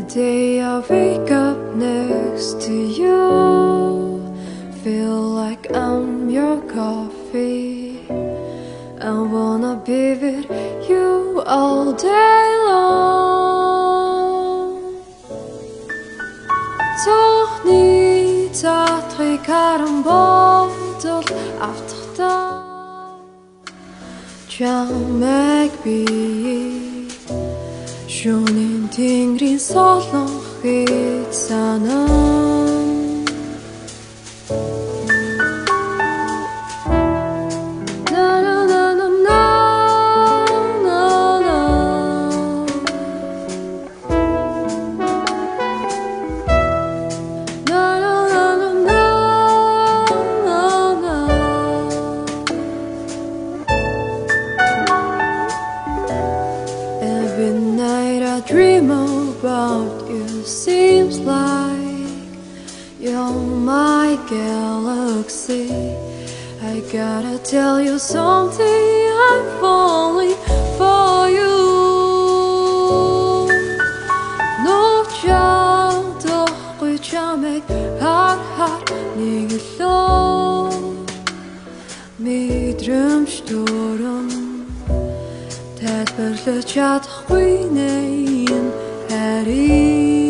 day I wake up next to you, feel like I'm your coffee. I wanna be with you all day long. Цонхны чадахгүй харан бодолд автахдаа чамайг би Шөнийн тэнгэрийн солонго санана Every night I dream about you. Seems like you're my galaxy. I gotta tell you something, I'm falling for you. Нууж чадахгүй чамайг харахаар нэг лөө мэдрэмж төрнө Тайлбарлаж чадахгүй нэ хайрыг